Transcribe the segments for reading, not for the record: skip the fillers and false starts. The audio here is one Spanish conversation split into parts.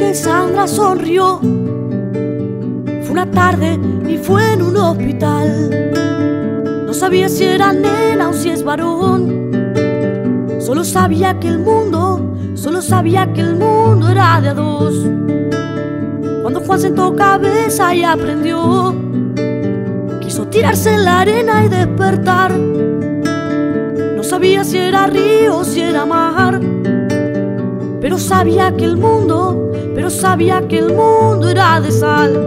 que Sandra sonrió. Fue una tarde y fue en un hospital. No sabía si era nena o si es varón. Solo sabía que el mundo era de a dos. Cuando Juan sentó cabeza y aprendió, quiso tirarse en la arena y despertar. No sabía si era río o si era mar, pero sabía que el mundo era de sal.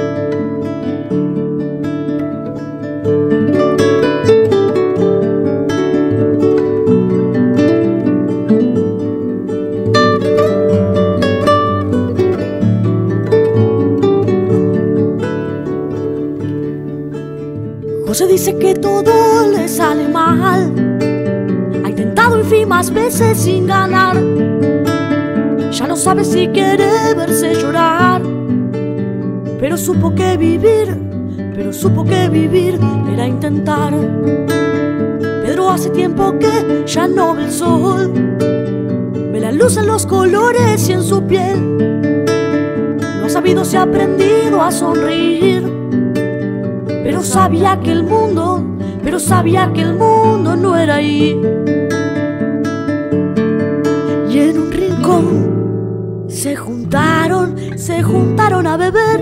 José dice que todo le sale mal. Ha intentado infinitas veces sin ganar. Ya no sabe si quiere verse llorar, pero supo que vivir era intentar. Pedro hace tiempo que ya no ve el sol, ve la luz en los colores y en su piel. No ha sabido si ha aprendido a sonreír, pero sabía que el mundo no era ahí. Y en un rincón se juntaron a beber.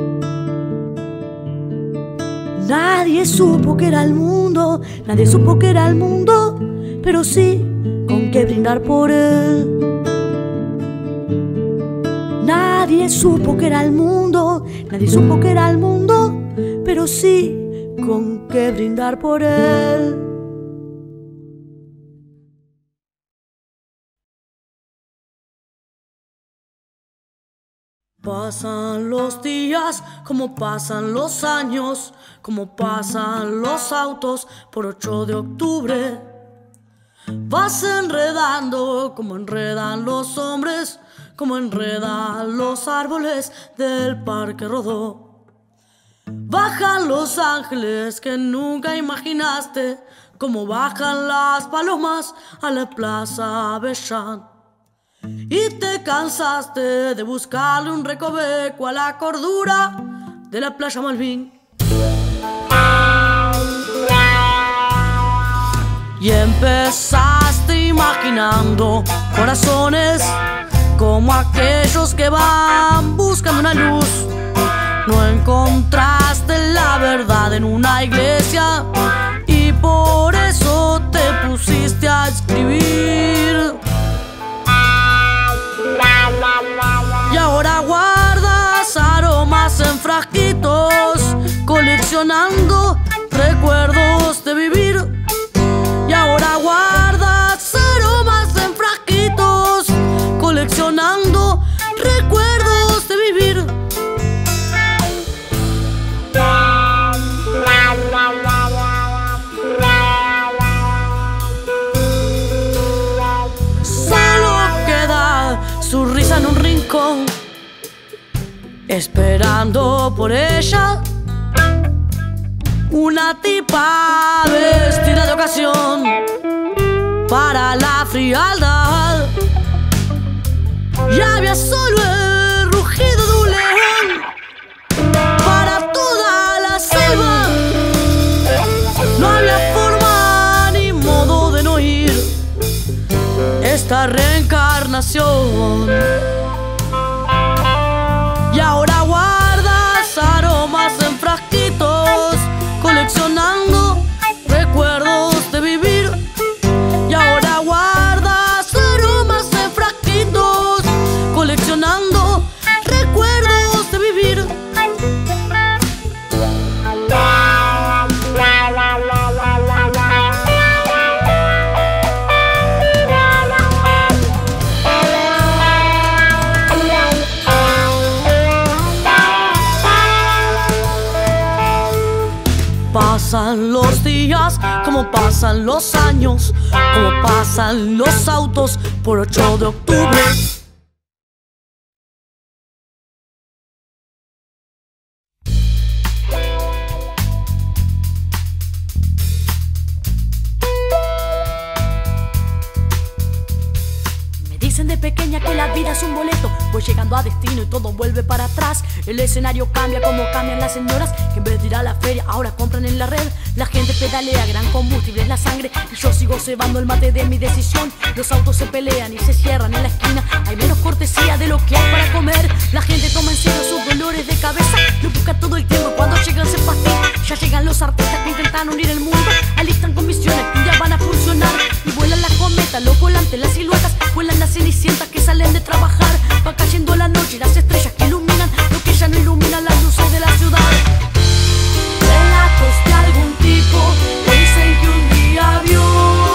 Nadie supo que era el mundo, pero sí con qué brindar por él. Nadie supo que era el mundo, pero sí con qué brindar por él. Pasan los días como pasan los años, como pasan los autos por 8 de octubre. Vas enredando como enredan los hombres, como enredan los árboles del Parque Rodó. Bajan los ángeles que nunca imaginaste, como bajan las palomas a la Plaza Bellán. Y te cansaste de buscarle un recoveco a la cordura de la playa Malvin. Y empezaste imaginando corazones como aquellos que van buscando una luz. No encontraste la verdad en una iglesia y por eso te pusiste a escribir. Y ahora guardas aromas en frasquitos, coleccionando recuerdos de vivir. Y ahora guardas aromas en frasquitos, coleccionando recuerdos de vivir. Solo queda su risa en un rincón, esperando por ella, una tipa vestida de ocasión para la frialdad. Y había solo el rugido de un león para toda la selva. No había forma ni modo de no ir esta reencarnación. Y ahora guardas aromas en frasquitos, coleccionando recuerdos de vivir. Y ahora guardas aromas en frasquitos, coleccionando recuerdos de vivir. Pasan los días como pasan los años, como pasan los autos por 8 de octubre. Me dicen de pequeña que que la vida es un boleto, voy llegando a destino y todo vuelve para atrás. El escenario cambia como cambian las señoras, que en vez de ir a la feria ahora compran en la red. La gente pedalea, gran combustible es la sangre, y yo sigo cebando el mate de mi decisión. Los autos se pelean y se cierran en la esquina, hay menos cortesía de lo que hay para comer. La gente toma en serio sus dolores de cabeza, lo busca todo el tiempo, cuando llegan se fastidia. Ya llegan los artistas que intentan unir el mundo, alistan con misiones que ya van a funcionar. Y vuelan las cometas, los volantes, las siluetas, vuelan las cenicientas que salen de trabajar. Va cayendo la noche y las estrellas que iluminan lo que ya no iluminan las luces de la ciudad. Relatos de algún tipo que dicen que un día vio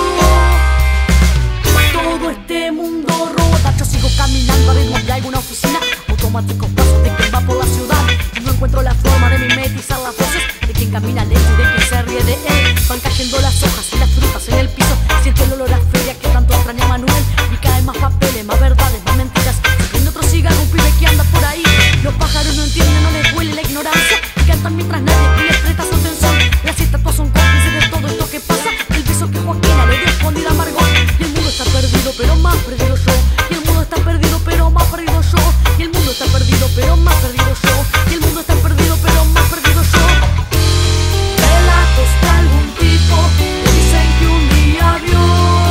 todo este mundo rota. Yo sigo caminando a ritmo de alguna oficina, automáticos pasos de quien va por la ciudad. Y no encuentro la forma de mimetizar las voces de quien camina lento y de quien se ríe de él. Van cayendo las hojas y las frutas en el piso, siento el olor a feria que tanto extraña Manuel. Y caen más papeles, más verdades, más mentiras. Se prende otro cigarro, un pibe que anda por ahí. Los pájaros no entienden, no les huele la ignorancia, y cantan mientras nadie les presta su atención. Las estatuas son cómplices de todo esto que pasa. El beso que Joaquina le dio escondida a Margot. Y el mundo está perdido, pero más perdido yo. Y el mundo está perdido, pero más perdido yo. Y el mundo está perdido, pero más perdido yo. Y el mundo está perdido, pero más perdido yo. Relatos de algún tipo que dicen que un día vio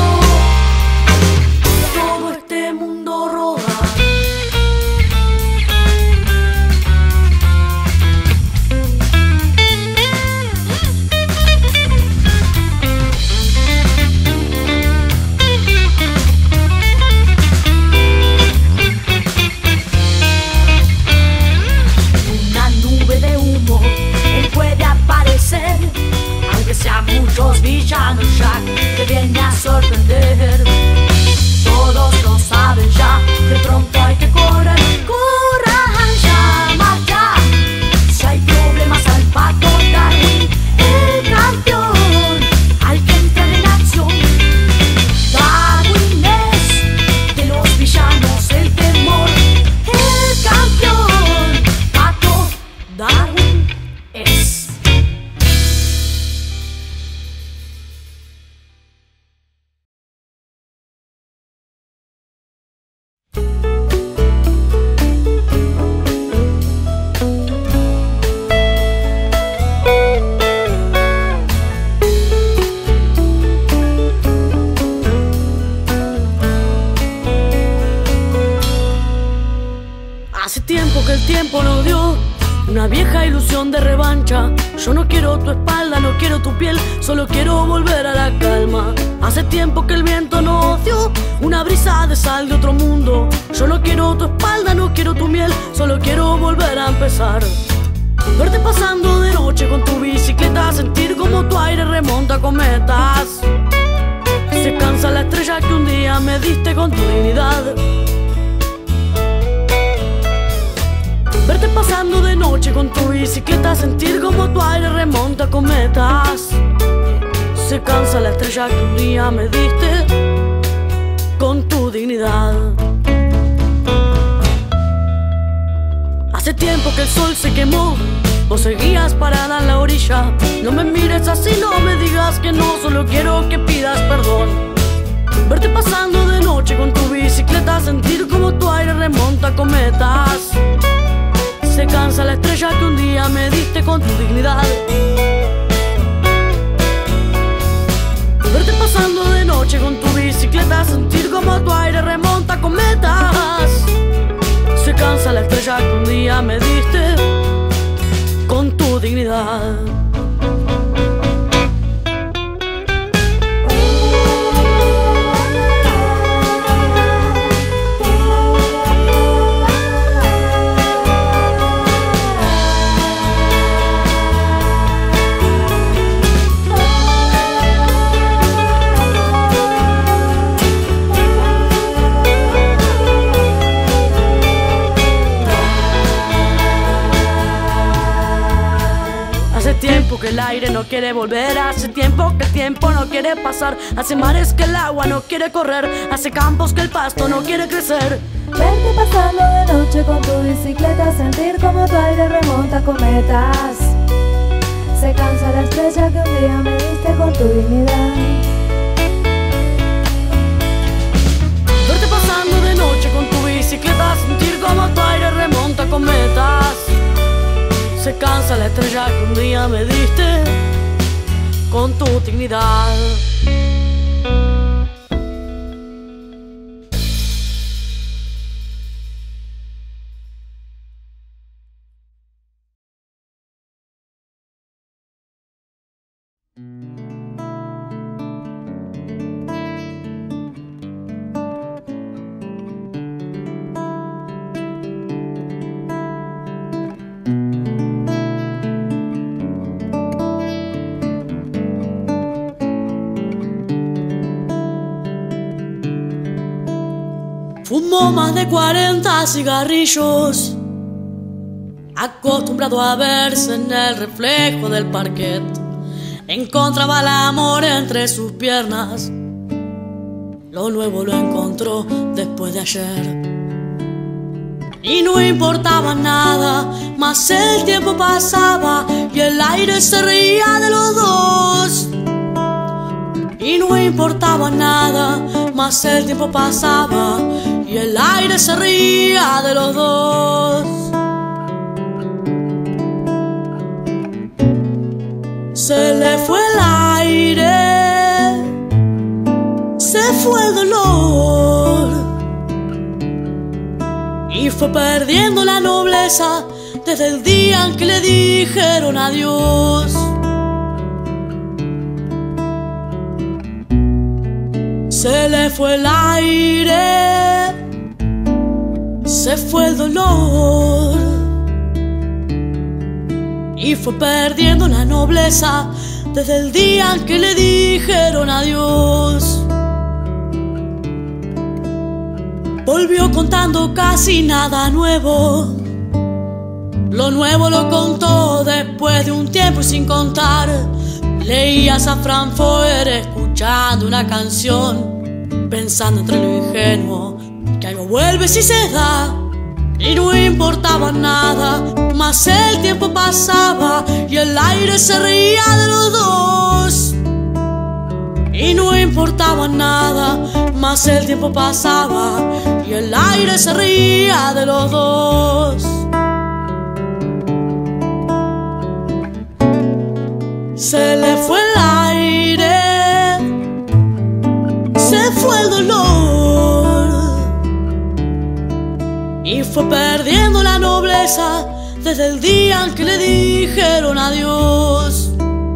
todo este mundo rodar. Una nube de humo, él puede aparecer, aunque sean muchos villanos ya que viene a sorprender. Todos lo saben ya, de pronto hay que correr. Corran ya, marcha. Si hay problemas al pato Darwin, el campeón, al que entra en acción. Darwin es de los villanos el temor, el campeón, pato Darwin es. Hace tiempo que el tiempo nos dio una vieja ilusión de revancha. Yo no quiero tu espalda, no quiero tu piel, solo quiero volver a la calma. Hace tiempo que el viento nos dio una brisa de sal de otro mundo. Yo no quiero tu espalda, no quiero tu miel, solo quiero volver a empezar. Verte pasando de noche con tu bicicleta, sentir como tu aire remonta cometas. Se cansa la estrella que un día me diste con tu dignidad. Verte pasando de noche con tu bicicleta, sentir como tu aire remonta cometas. Se cansa la estrella que un día me diste con tu dignidad. Hace tiempo que el sol se quemó, vos seguías parada en la orilla. No me mires así, no me digas que no, solo quiero que pidas perdón. Verte pasando de noche con tu bicicleta, sentir como tu aire remonta cometas. Se cansa la estrella que un día me diste con tu dignidad. Verte pasando de noche con tu bicicleta, sentir como tu aire remonta cometas. Se cansa la estrella que un día me diste con tu dignidad. Hace tiempo que el aire no quiere volver, hace tiempo que el tiempo no quiere pasar, hace mares que el agua no quiere correr, hace campos que el pasto no quiere crecer. Verte pasando de noche con tu bicicleta, sentir como tu aire remonta cometas. Se cansa la estrella que un día me diste con tu dignidad. Verte pasando de noche con tu estrella que un día me diste con tu dignidad. Fumó más de 40 cigarrillos, acostumbrado a verse en el reflejo del parquet. Encontraba el amor entre sus piernas, lo nuevo lo encontró después de ayer. Y no importaba nada, más el tiempo pasaba y el aire se reía de los dos. Y no importaba nada, más el tiempo pasaba y el aire se reía de los dos. Se le fue el aire, se fue el dolor y fue perdiendo la nobleza desde el día en que le dijeron adiós. Se le fue el aire, se fue el dolor y fue perdiendo la nobleza desde el día en que le dijeron adiós. Volvió contando casi nada nuevo, lo nuevo lo contó después de un tiempo y sin contar. Leía Safran Foer escuchando una canción, pensando entre lo ingenuo que algo vuelve si se da. Y no importaba nada, más el tiempo pasaba y el aire se reía de los dos. Y no importaba nada, más el tiempo pasaba y el aire se reía de los dos. Se le fue el aire, se fue el dolor y fue perdiendo la nobleza desde el día en que le dijeron adiós.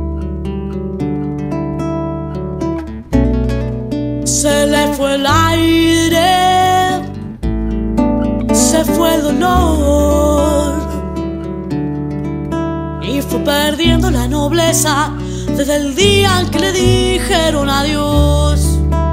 Se le fue el aire, se fue el dolor y fue perdiendo la nobleza desde el día en que le dijeron adiós.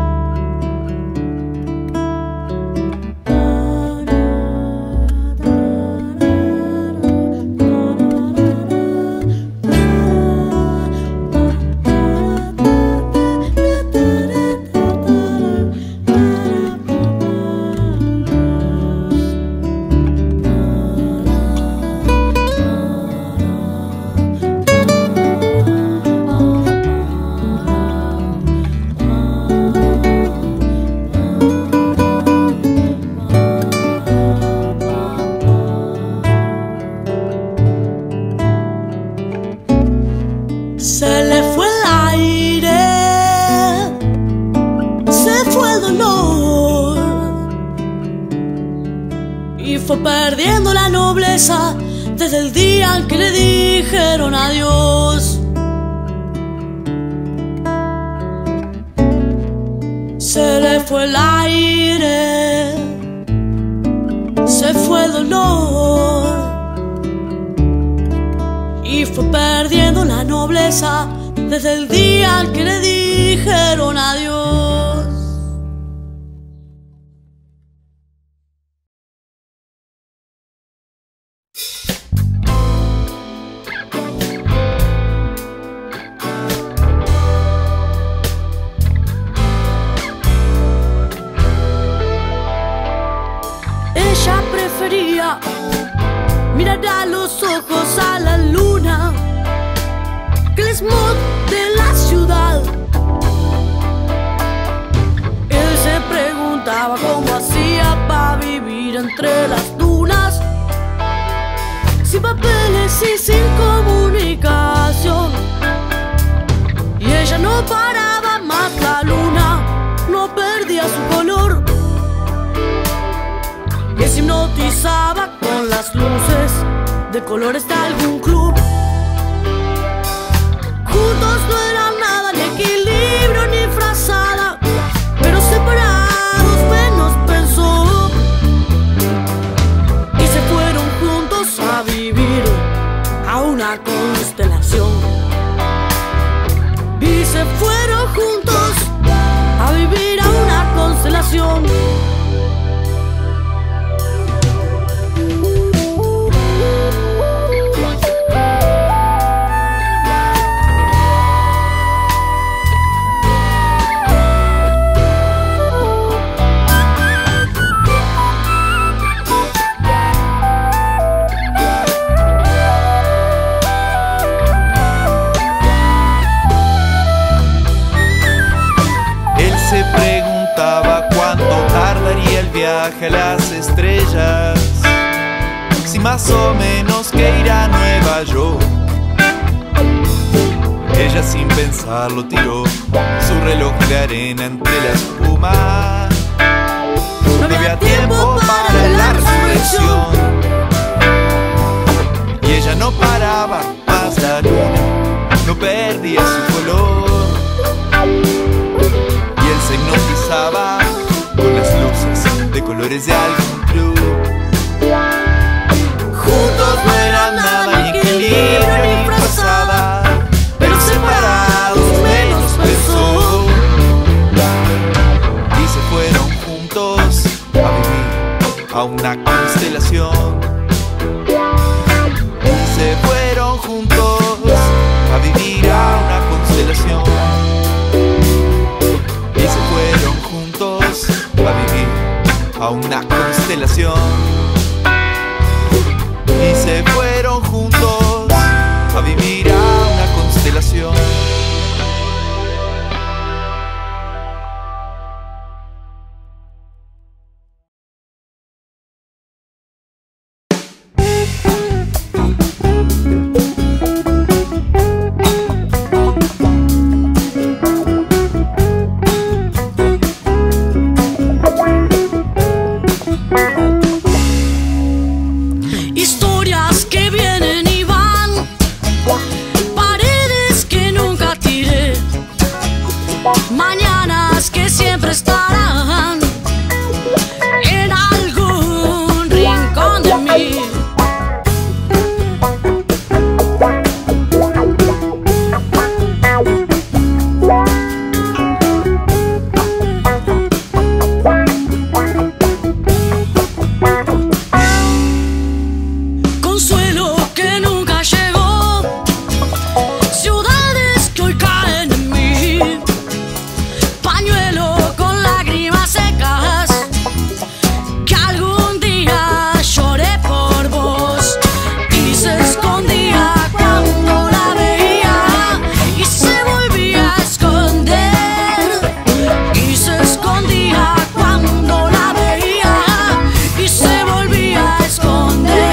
Se le fue el aire, se fue el dolor y fue perdiendo la nobleza desde el día en que le dijeron adiós. Se le fue el aire, se fue el dolor y fue perdiendo la nobleza desde el día en que le dijeron adiós. Ella prefería mirar a los ojos a la luna que el smog de la ciudad. Él se preguntaba cómo hacía para vivir entre las dunas, sin papeles y sin común. simpatizaba con las luces de colores de algún club. Juntos no eran nada, ni equilibrio ni frazada, pero separados menos pensó. Y se fueron juntos a vivir a una constelación. Y se fueron juntos a vivir a una constelación. Se preguntaba cuánto tardaría el viaje a las estrellas, si más o menos que irá a Nueva York. Ella sin pensarlo tiró su reloj de arena entre la espuma. No había tiempo para la resurrección, y ella no paraba más. La luna no perdía su color, se hipnotizaba con las luces de colores de algún club. Juntos no eran nada, ni equilibrio ni frazada, pero separados menos pensó. Y se fueron juntos a vivir a una constelación. Y se fueron juntos a vivir a una constelación. Y se fueron juntos a vivir a una constelación. Y se fueron juntos a vivir a una constelación. Mañanas que siempre estarán en algún rincón de mí. Consuelo que nunca llegó, ciudades que hoy caen en mí. Pañuelo con lágrimas secas, que algún día lloré por vos. Y se escondía cuando la veía, y se volvía a esconder. Y se escondía cuando la veía, y se volvía a esconder.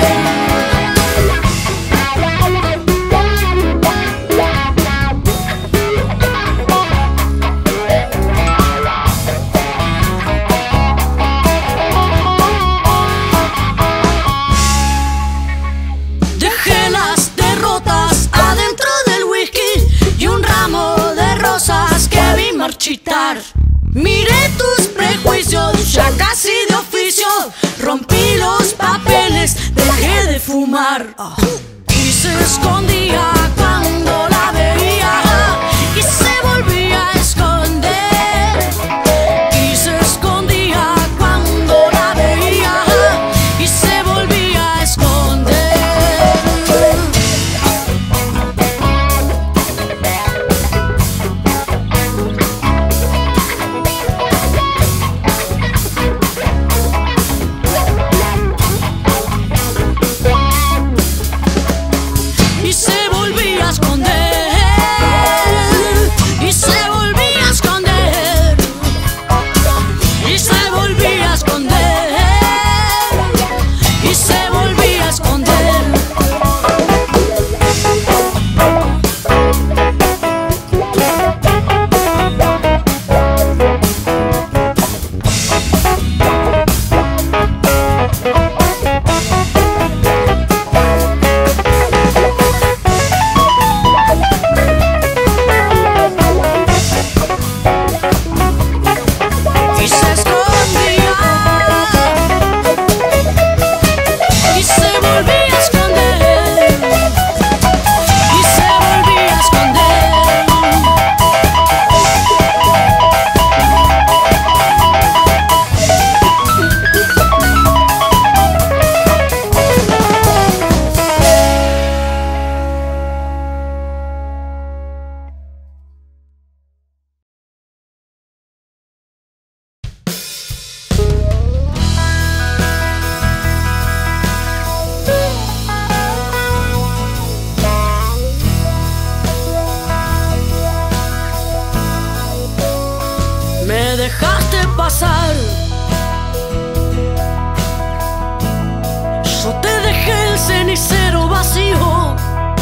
Dejé las derrotas adentro del whisky y un ramo de rosas que vi marchitar. Miré tus prejuicios ya casi de oficio, rompí los papeles, dejé de fumar. Y se escondía cuando la veía, y se volvía a esconder. Y se escondía cuando la veía, y se volvía a esconder. Y se volvía Me dejaste pasar, yo te dejé el cenicero vacío.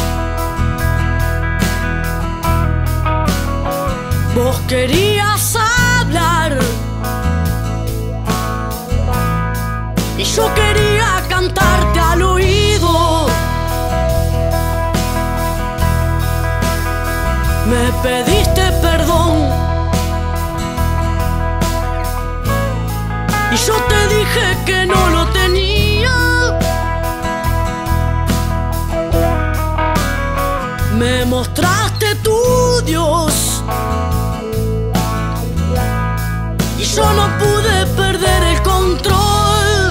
Vos querías hablar y yo quería cantarte al oído. Me pediste perdón y yo te dije que no lo tenía. Me mostraste tu Dios y yo no pude perder el control.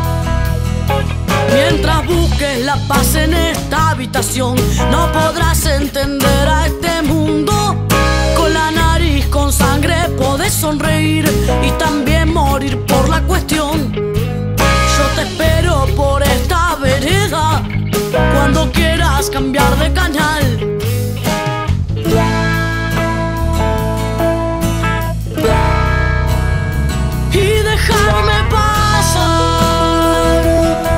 Mientras busques la paz en esta habitación, no podrás entender a este mundo. Con la nariz con sangre podés sonreír y también morir por la cuestión. Yo te espero por esta vereda cuando quieras cambiar de canal. Y dejarme pasar.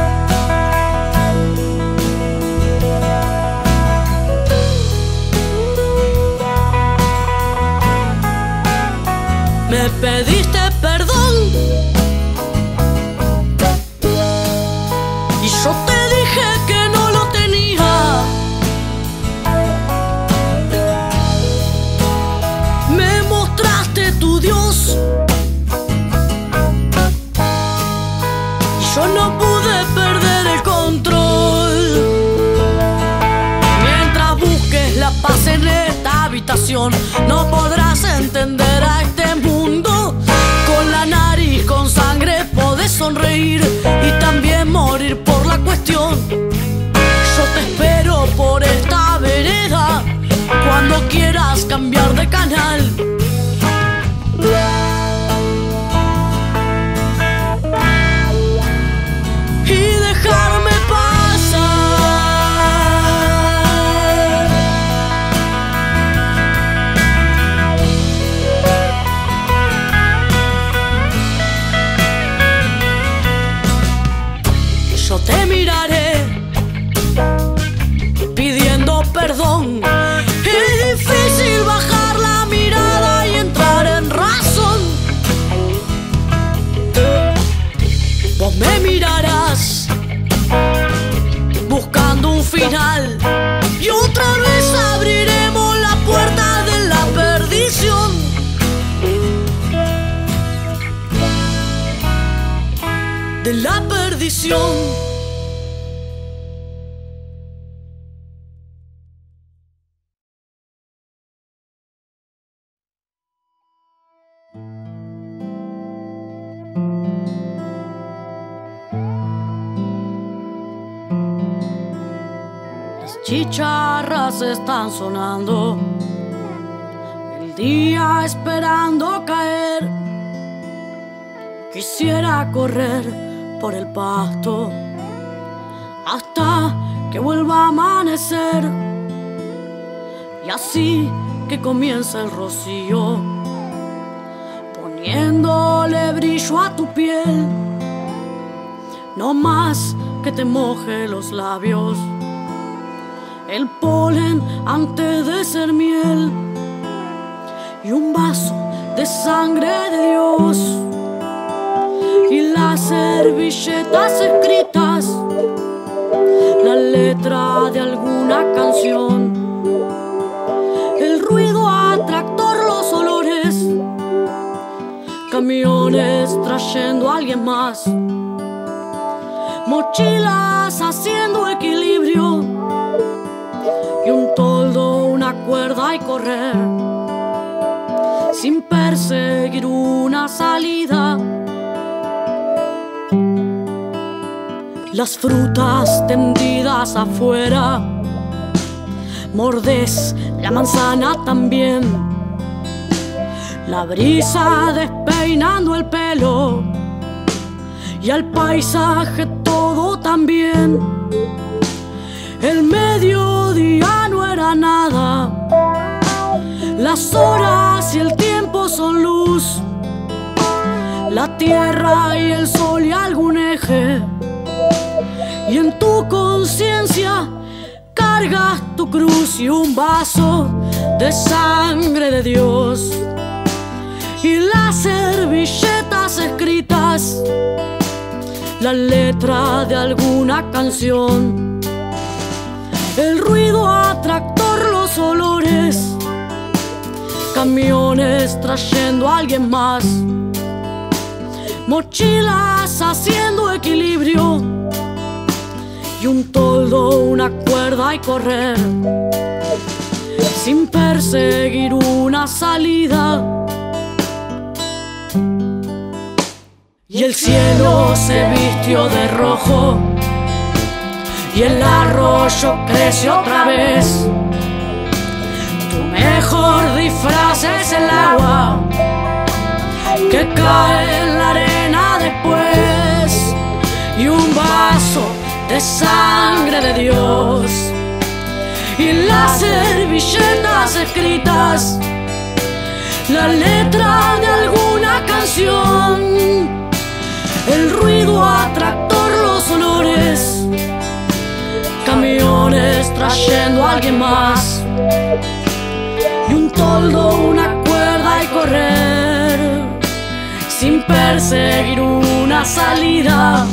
Me pediste perdón y yo te dije que no lo tenía. Me mostraste tu Dios y yo no pude perder el control. Mientras busques la paz en esta habitación, no podrás entender a este mundo. Con la nariz con sangre podés sonreír y también morir por la cuestión. Yo te espero por esta vereda cuando quieras cambiar de canal. Y dejarme pasar. Yo te miraré pidiendo perdón. Es difícil bajar la mirada y entrar en razón. Vos me mirarás buscando un final y otra vez abriremos la puerta de la perdición. De la perdición. Chicharras están sonando, el día esperando caer. Quisiera correr por el pasto hasta que vuelva a amanecer, y así que comienza el rocío, poniéndole brillo a tu piel. No más que te moje los labios el polen antes de ser miel, y un vaso de sangre de Dios y las servilletas escritas, la letra de alguna canción, el ruido atractor, los olores, camiones trayendo a alguien más, mochilas haciendo equilibrio y un toldo, una cuerda y correr sin perseguir una salida. Las frutas tendidas afuera, mordés la manzana también, la brisa despeinando el pelo y al paisaje todo también. El mediodía no era nada, Las horas y el tiempo son luz, la tierra y el sol y algún eje. Y en tu conciencia cargas tu cruz y un vaso de sangre de Dios. Y las servilletas escritas, la letra de alguna canción. El ruido atractor, los olores, camiones trayendo a alguien más, mochilas haciendo equilibrio y un toldo, una cuerda y correr sin perseguir una salida. Y el cielo se vistió de rojo y el arroyo creció otra vez. Tu mejor disfraz es el agua que cae en la arena después, y un vaso de sangre de Dios, y las servilletas escritas, la letra de alguna canción. El ruido atractor, los olores, camiones trayendo a alguien más, y un toldo, una cuerda y correr sin perseguir una salida.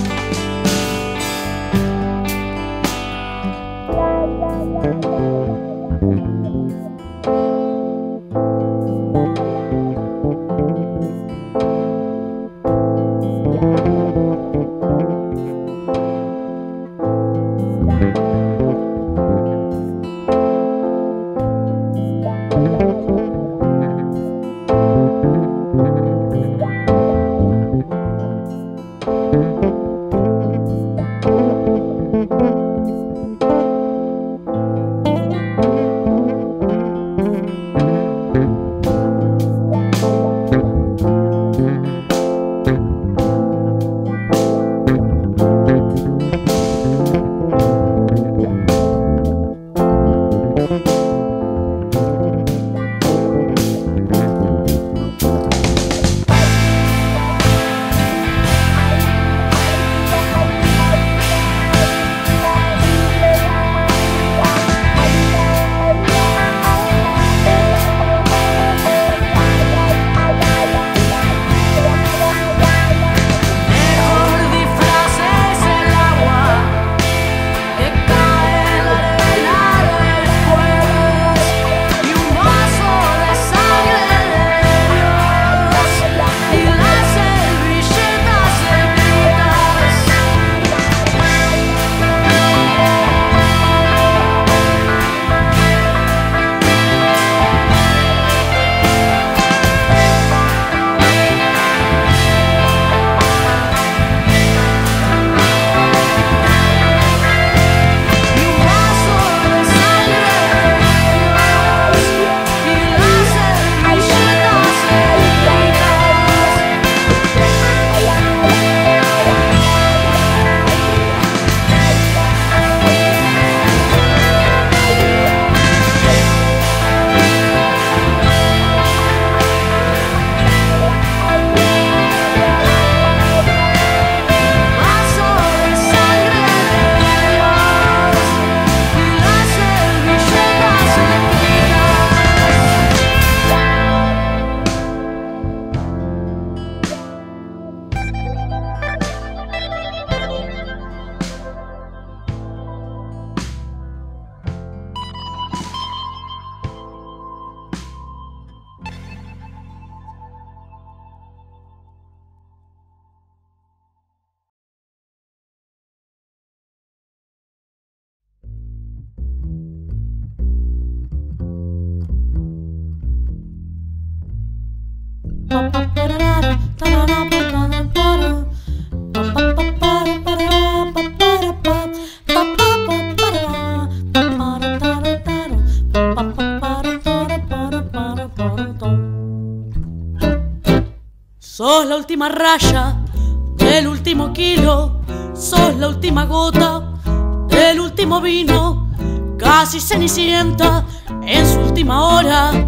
Sos la última raya del último kilo, sos la última gota del último vino, casi cenicienta en su última hora,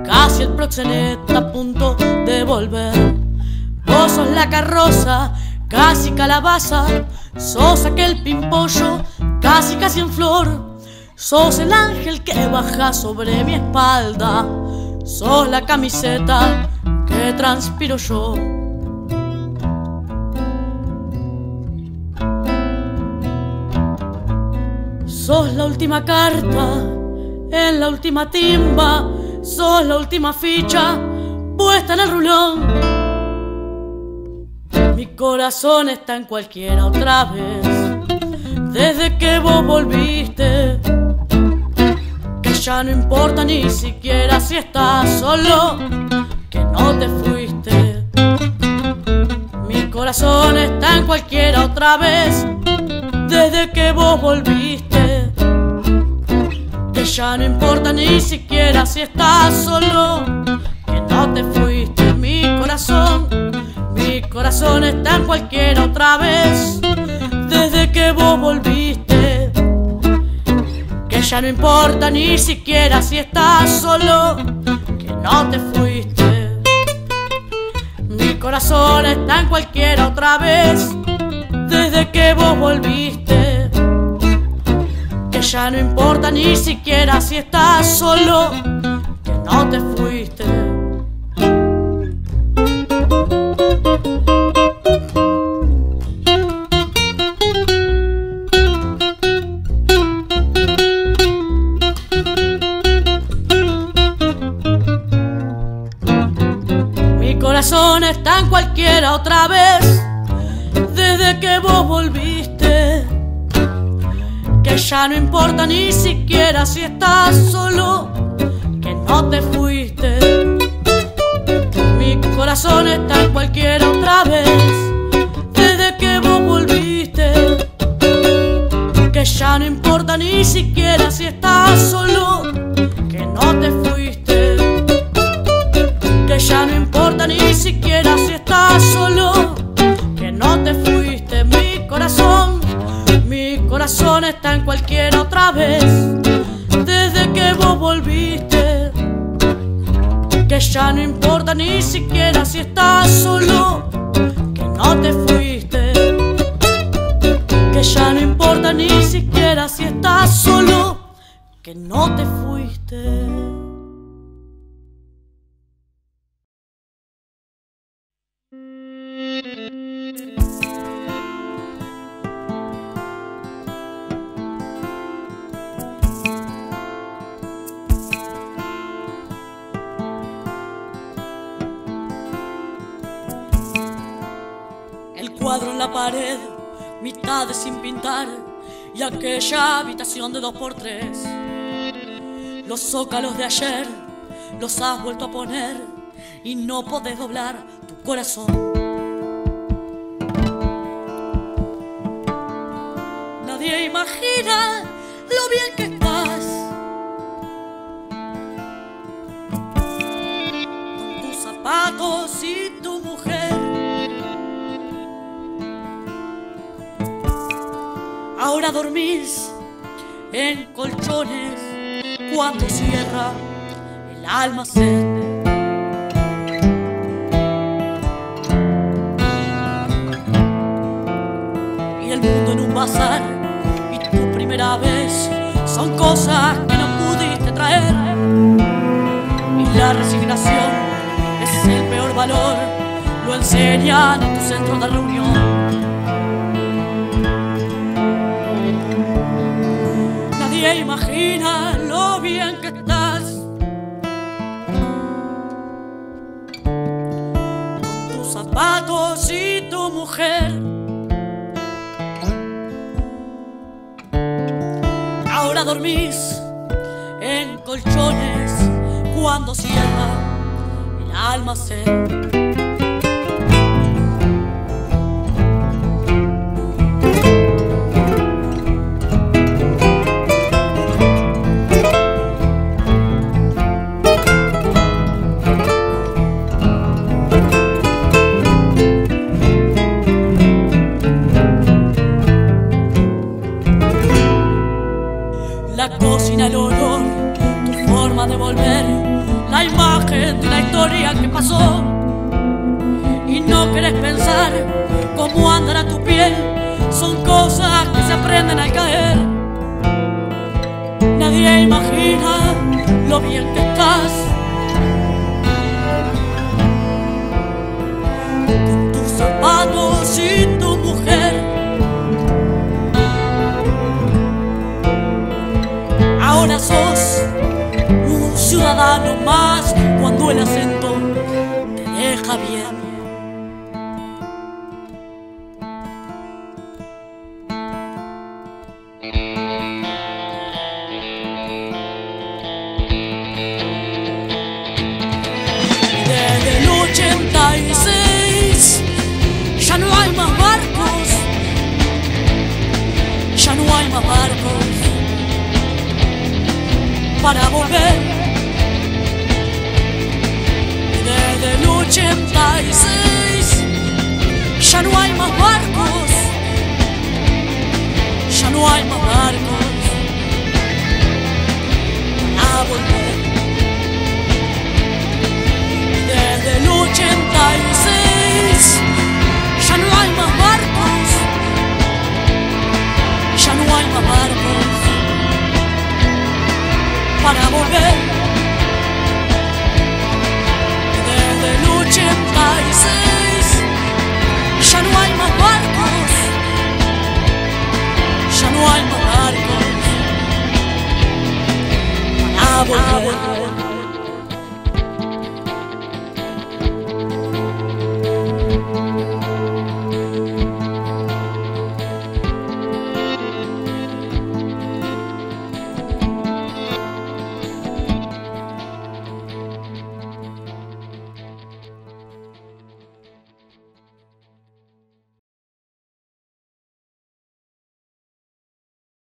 casi el proxeneta a punto de volver. Vos sos la carroza, casi calabaza, sos aquel pimpollo, casi casi en flor. Sos el ángel que baja sobre mi espalda, sos la camiseta que transpiro yo. Sos la última carta en la última timba, sos la última ficha puesta en el rulón. Mi corazón está en cualquiera otra vez, desde que vos volviste, que ya no importa ni siquiera si estás solo, que no te fuiste. Mi corazón está en cualquiera otra vez, desde que vos volviste, que ya no importa ni siquiera si estás solo, que no te fuiste. Mi corazón está en cualquiera otra vez, desde que vos volviste, que ya no importa ni siquiera si estás solo, que no te fuiste. Mi corazón está en cualquiera otra vez, desde que vos volviste, que ya no importa ni siquiera si estás solo, que no te fuiste. Mi corazón está en cualquiera otra vez, desde que vos volviste, que ya no importa ni siquiera si estás solo, que no te fuiste. Mi corazón está en cualquiera otra vez, desde que vos volviste, que ya no importa ni siquiera si estás solo, que no te fuiste. Que ya no importa ni siquiera si estás solo, que no te fuiste. Mi corazón está en cualquiera otra vez, desde que vos volviste, que ya no importa ni siquiera si estás solo, que no te fuiste. Que ya no importa ni siquiera si estás solo, que no te fuiste. El cuadro en la pared, mitades sin pintar, y aquella habitación de 2x3. Los zócalos de ayer los has vuelto a poner y no podés doblar tu corazón. Nadie imagina lo bien que estás, con tus zapatos y tu mujer. Ahora dormís en colchones cuando cierra el almacén. Y el mundo en un bazar y tu primera vez son cosas que no pudiste traer. Y la resignación es el peor valor, lo enseñan en tu centro de reunión. Nadie imagina lo bien que estás, con tus zapatos y tu mujer. Ahora dormís en colchones cuando cierra el almacén. La cocina, el olor, tu forma de volver, la imagen día que pasó y no querés pensar cómo andará tu piel. Son cosas que se aprenden al caer. Nadie imagina lo bien que estás con tus zapatos y tu mujer. Ahora sos un ciudadano más cuando el acento te deja bien. Desde el 86 ya no hay más barcos, ya no hay más barcos para volver. Desde el 86 ya no hay más barcos, ya no hay más barcos para volver. Desde el 86 ya no hay más barcos, ya no hay más barcos para volver. Desde el 86 ya no hay más barcos, ya no hay más barcos para volver.